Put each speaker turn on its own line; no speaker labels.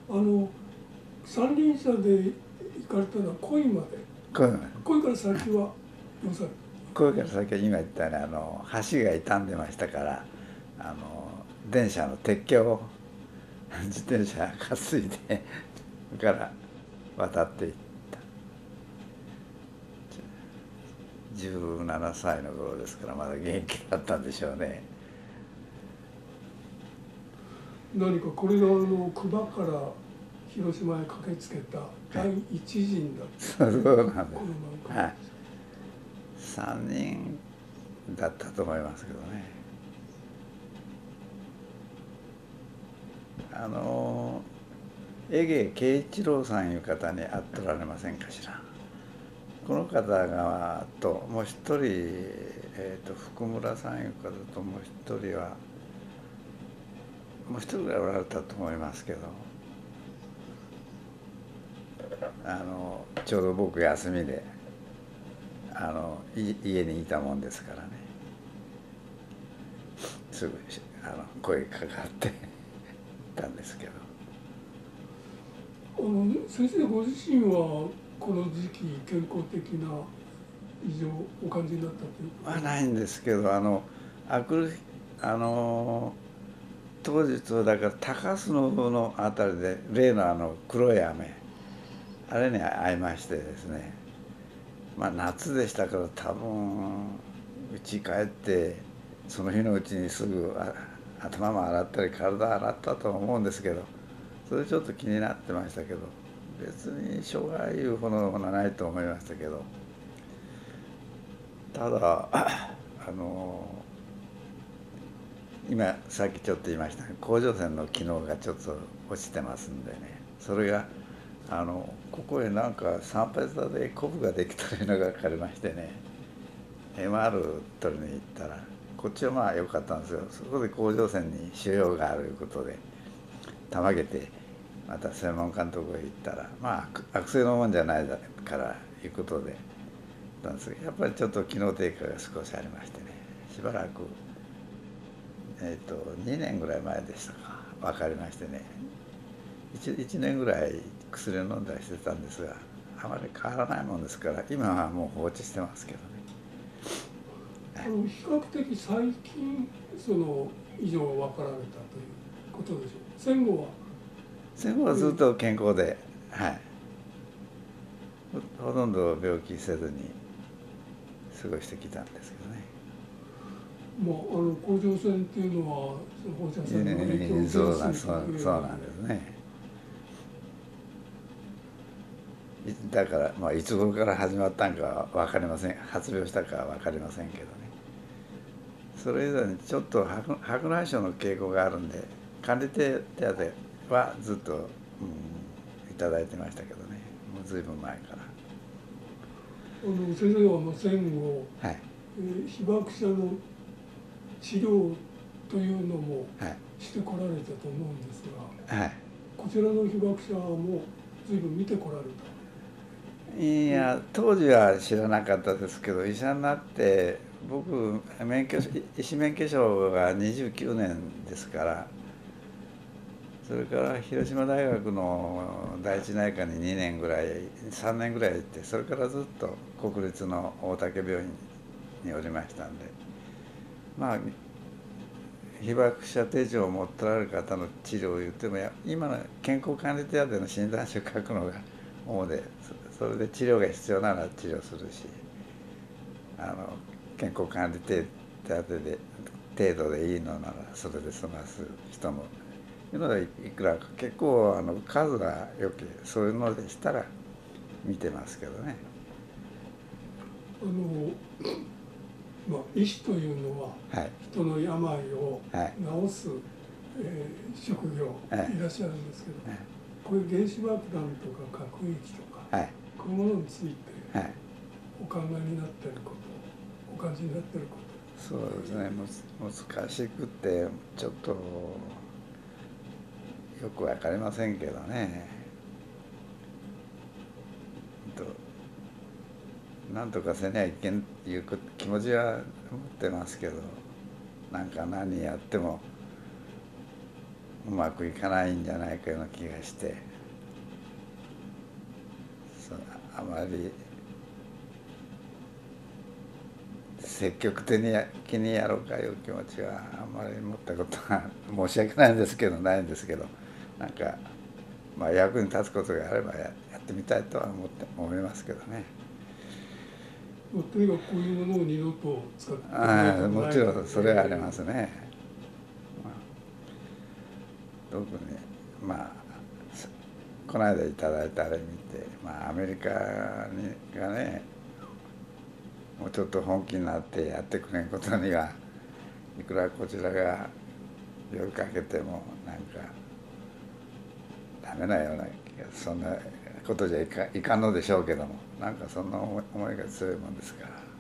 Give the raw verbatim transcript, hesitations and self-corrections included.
あの三輪車で行かれたのは恋まで。
恋まで。
恋から先はどうされた？
恋から先は今言ったようにあの橋が傷んでましたから、あの電車の鉄橋を自転車担いでから渡っていった。じゅうななさいの頃ですから、まだ元気だったんでしょうね。
何かこれがあの久保から広島へ駆けつけた第一陣だった、
はい、そうなんです。
この漫画、
はい、さんにんだったと思いますけどね。あの江毛慶一郎さんいう方に会っておられませんかしら。この方がともう一人、えー、と福村さんいう方ともう一人はもう一人ぐらいおられたと思いますけど、あのちょうど僕休みであの家にいたもんですからね、すぐあの声かかってたんですけど。
あの先生ご自身はこの時期健康的な異常をお感じになったということ
はないんですけど、あのあくあの当日だから高須の方のあたりで例のあの黒い雨、あれに会いましてですね、まあ夏でしたから多分家帰ってその日のうちにすぐ頭も洗ったり体洗ったと思うんですけど、それちょっと気になってましたけど、別に障害いうほどのものはないと思いましたけど、ただあの今さっきちょっと言いましたが甲状腺の機能がちょっと落ちてますんでね、それがあのここへなんか散髪座でコブができたというのが分かりましてね、 エムアール 取りに行ったらこっちはまあ良かったんですよ。そこで甲状腺に腫瘍があるということでたまげて、また専門家のところへ行ったらまあ悪性のもんじゃないからいうことでたんですけど、やっぱりちょっと機能低下が少しありましてね、しばらくえー、とにねんぐらい前でしたか、分かりましてね、 1, 1年ぐらい薬を飲んだりしてたんですが、あまり変わらないもんですから今はもう放置してますけどね。
あの比較的最近その異常が分かられたということでしょう。戦後は
戦後はずっと健康で、はい、ほとんど病気せずに過ごしてきたんですけどね。
まあ、あの甲状腺っていうのはその放射線の影響を受け
そうなん
やすいと
そう
いうの
そうなんですね。だから、まあ、いつ頃から始まったんかは分かりません、発病したかは分かりませんけどね。それ以前にちょっと白白内障の傾向があるんで管理手当はずっと、うん、いただいてましたけどね、もう随分前から。
あの先生はまあ戦後、
はい、
えー被爆者の治療というのも
はい、
してこられたと思うんですが、
はい、
こちらの被爆者も随分見てこられた。
いや当時は知らなかったですけど、医者になって僕免許医師免許証がにじゅうきゅうねんですから、それから広島大学の第一内科ににねんぐらいさんねんぐらい行って、それからずっと国立の大竹病院におりましたんで、まあ被爆者手帳を持っておられる方の治療を言っても今の健康管理手当の診断書を書くのが主で、それで治療が必要なら治療するし、あの健康管理手当で程度でいいのならそれで済ます人もいうので、いくら結構あの数がよくそういうのでしたら見てますけどね。
あのまあ、医師というのは
はい、
人の病を
はい、
治す、えー職業
はい、
いらっしゃるんですけど、
はい、
こういう原子爆弾とか核兵器とか、
はい、
こういうものについて
はい、
お考えになっていること、お感じになっているこ
そうですね、難しくてちょっとよく分かりませんけどね。なんとかせにゃいけんっていう気持ちは持ってますけど、なんか何やってもうまくいかないんじゃないかような気がして、そうあまり積極的に気にやろうかいう気持ちはあんまり持ったことが申し訳ないんですけどないんですけど、なんかまあ役に立つことがあれば や, やってみたいとは思って思いますけどね。
とにかくこういうものを二度と使っても
ああ、
らいたくない、
もちろんそれはありますね。まあ、特にまあこの間いただいたあれ見て、まあアメリカにがねもうちょっと本気になってやってくれんことにはいくらこちらが呼びかけてもなんかダメなような気が、そんなことじゃいかいかんのでしょうけども、なんかそんな思いが強いもんですから。